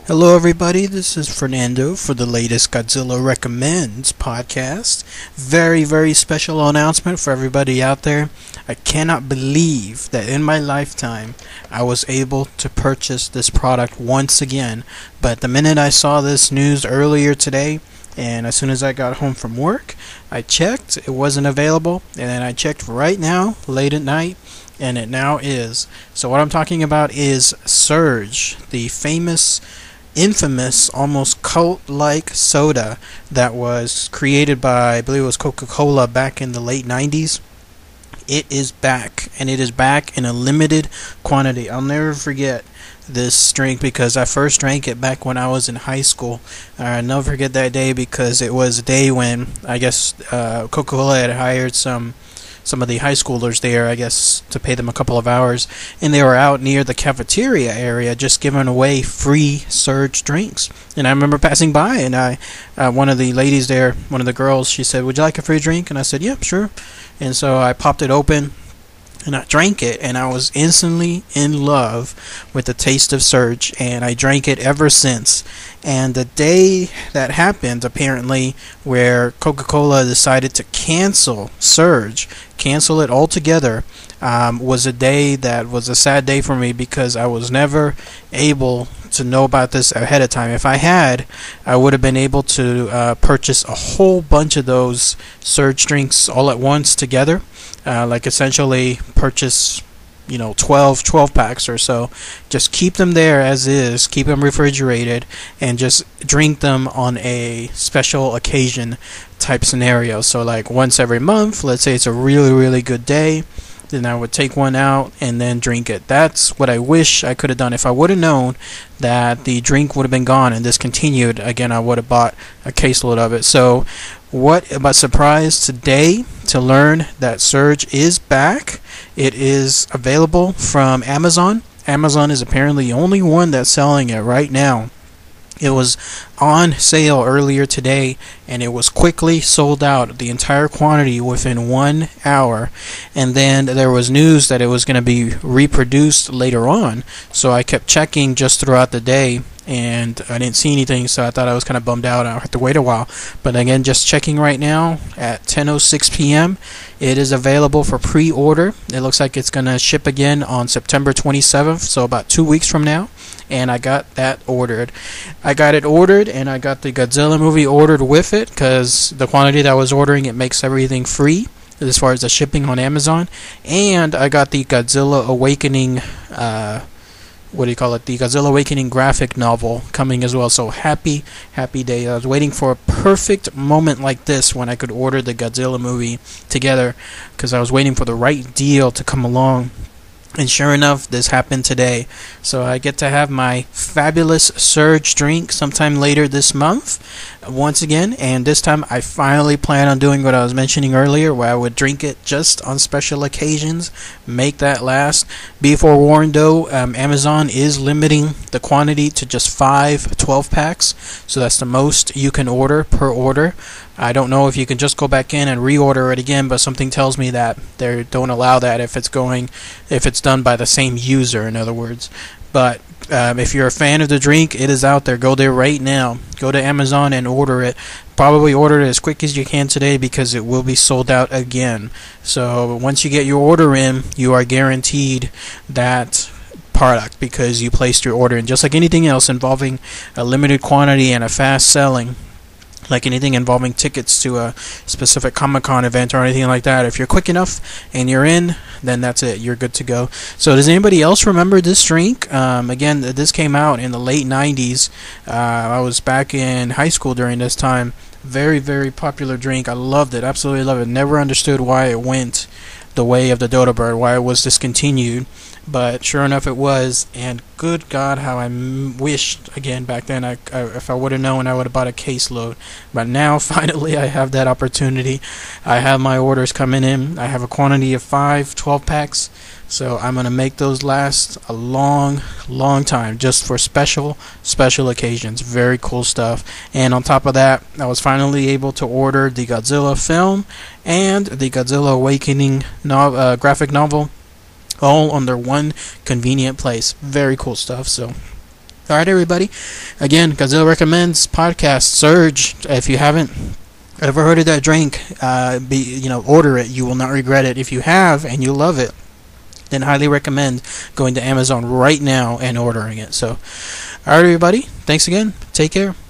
Hello, everybody. This is Fernando for the latest Godzilla Recommends podcast. Very, very special announcement for everybody out there. I cannot believe that in my lifetime I was able to purchase this product once again. But the minute I saw this news earlier today, and as soon as I got home from work, I checked, it wasn't available, and then I checked right now, late at night, and it now is. So what I'm talking about is Surge, the infamous, almost cult-like soda that was created by, I believe it was Coca-Cola back in the late 90s. It is back, and it is back in a limited quantity. I'll never forget this drink because I first drank it back when I was in high school. I'll never forget that day because it was a day when I guess Coca-Cola had hired some of the high schoolers there, I guess, to pay them a couple of hours, and they were out near the cafeteria area just giving away free Surge drinks. And I remember passing by, and one of the ladies there, one of the girls, she said, "Would you like a free drink?" And I said, "Yep, sure." And so I popped it open, and I drank it, and I was instantly in love with the taste of Surge, and I drank it ever since. And the day that happened, apparently, where Coca-Cola decided to cancel Surge, cancel it altogether, was a day that was a sad day for me because I was never able to know about this ahead of time. If I had, I would have been able to purchase a whole bunch of those Surge drinks all at once together. Like essentially purchase 12 packs or so, just keep them there as is, keep them refrigerated, and just drink them on a special occasion type scenario. So like once every month, let's say it's a really, really good day, then I would take one out and then drink it. That's what I wish I could have done. If I would have known that the drink would have been gone and discontinued, again, I would have bought a caseload of it. So what about surprise today to learn that Surge is back. It is available from Amazon. Amazon is apparently the only one that's selling it right now. It was on sale earlier today, and it was quickly sold out, the entire quantity within 1 hour. And then there was news that it was going to be reproduced later on, so I kept checking just throughout the day, and I didn't see anything, so I thought I was kind of bummed out. I'll have to wait a while. But again, just checking right now at 10:06 p.m. It is available for pre-order. It looks like it's going to ship again on September 27th, so about 2 weeks from now. And I got that ordered. I got it ordered, and I got the Godzilla movie ordered with it because the quantity that I was ordering, it makes everything free as far as the shipping on Amazon. And I got the Godzilla Awakening the Godzilla Awakening graphic novel coming as well. So happy day. I was waiting for a perfect moment like this when I could order the Godzilla movie together because I was waiting for the right deal to come along. And sure enough, this happened today. So I get to have my fabulous Surge drink sometime later this month, once again. And this time I finally plan on doing what I was mentioning earlier, where I would drink it just on special occasions, make that last. Be forewarned though, Amazon is limiting the quantity to just 5 12 packs. So that's the most you can order per order. I don't know if you can just go back in and reorder it again, but something tells me that they don't allow that if it's done by the same user, in other words. But if you're a fan of the drink, it is out there. Go there right now. Go to Amazon and order it. Probably order it as quick as you can today because it will be sold out again. So once you get your order in, you are guaranteed that product because you placed your order. And just like anything else involving a limited quantity and a fast selling, like anything involving tickets to a specific Comic-Con event or anything like that, if you're quick enough and you're in, then that's it. You're good to go. So does anybody else remember this drink? Again, this came out in the late 90s. I was back in high school during this time. Very, very popular drink. I loved it. Absolutely loved it. Never understood why it went the way of the Dodo Bird, why it was discontinued. But sure enough it was, and good God, how I wished, again, back then, if I would have known, I would have bought a caseload. But now, finally, I have that opportunity. I have my orders coming in. I have a quantity of 5 12 packs, so I'm going to make those last a long, long time, just for special occasions. Very cool stuff. And on top of that, I was finally able to order the Godzilla film and the Godzilla Awakening graphic novel, all under one convenient place. Very cool stuff. So Alright, everybody. Again, Godzilla Recommends podcast, Surge. If you haven't ever heard of that drink, order it. You will not regret it. If you have and you love it, then highly recommend going to Amazon right now and ordering it. So, alright, everybody. Thanks again. Take care.